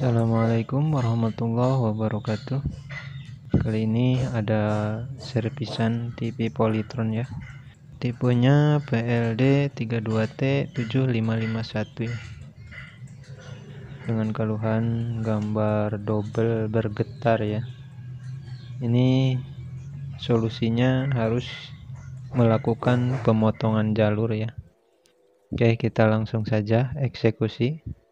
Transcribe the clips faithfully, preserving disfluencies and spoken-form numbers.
Assalamualaikum warahmatullahi wabarakatuh. Kali ini ada servisan T V Polytron ya. Tipenya P L D tiga dua T tujuh lima lima satu ya. Dengan keluhan gambar double bergetar ya. Ini solusinya harus melakukan pemotongan jalur ya. Oke, kita langsung saja eksekusi.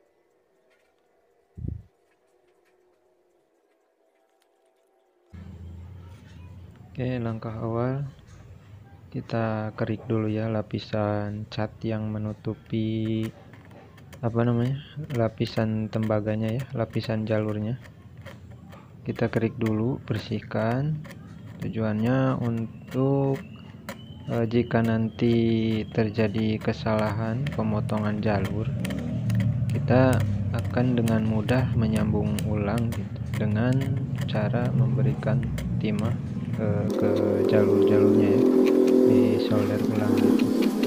Oke, langkah awal kita kerik dulu ya lapisan cat yang menutupi apa namanya lapisan tembaganya ya, lapisan jalurnya. Kita kerik dulu, bersihkan. Tujuannya untuk eh, jika nanti terjadi kesalahan pemotongan jalur, kita akan dengan mudah menyambung ulang gitu, dengan cara memberikan timah eh, ke jalur-jalurnya ya, di solder ulang gitu.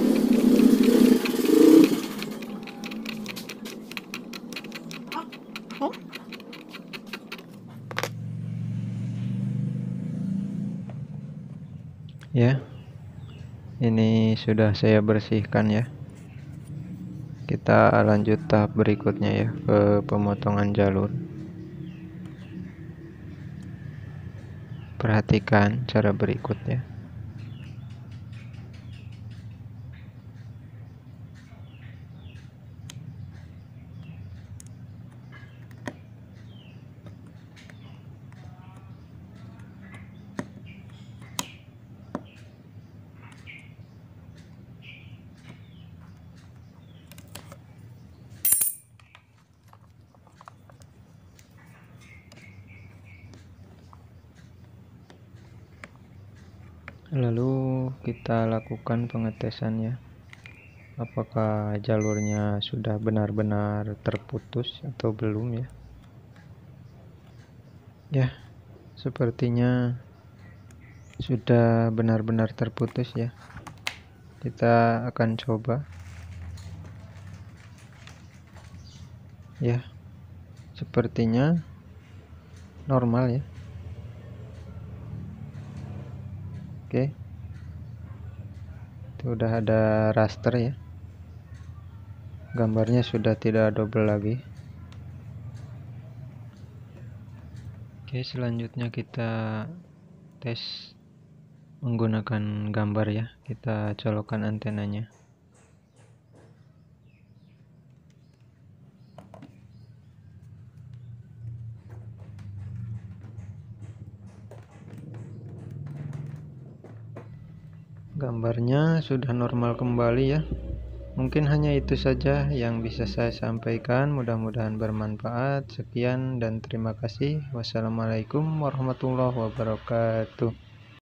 Ya, ini sudah saya bersihkan ya. Kita lanjut tahap berikutnya ya, ke pemotongan jalur. Perhatikan cara berikutnya. Lalu kita lakukan pengetesannya, apakah jalurnya sudah benar-benar terputus atau belum ya. Ya, sepertinya sudah benar-benar terputus ya. Kita akan coba. Ya, sepertinya normal ya. Oke, itu udah ada raster ya, gambarnya sudah tidak double lagi. Oke, selanjutnya kita tes menggunakan gambar ya. Kita colokkan antenanya. Gambarnya sudah normal kembali ya. Mungkin hanya itu saja yang bisa saya sampaikan. Mudah-mudahan bermanfaat. Sekian dan terima kasih. Wassalamualaikum warahmatullahi wabarakatuh.